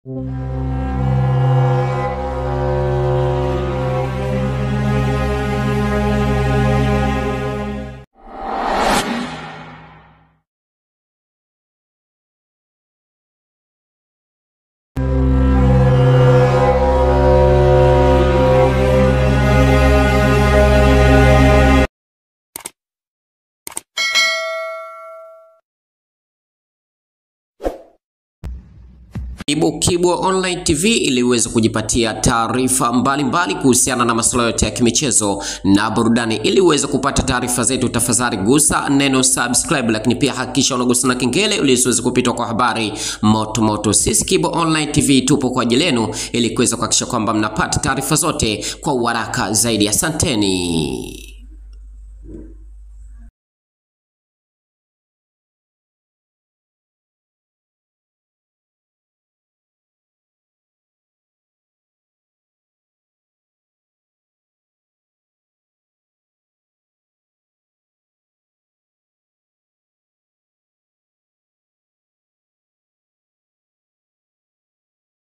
Kibwe Online TV ili uweze kujipatia taarifa mbalimbali kuhusiana na masuala yote ya kimichezo na burudani. Ili uweze kupata taarifa zetu, tafadhali gusa neno subscribe, lakini pia hakikisha unagusa na kengele ili usiweze kupitwa kwa habari moto. Sisi Kibwe Online TV tupo kwa ajili yenu ili kuweza kuhakikisha kwamba mnapata taarifa zote kwa haraka zaidi. Asanteni.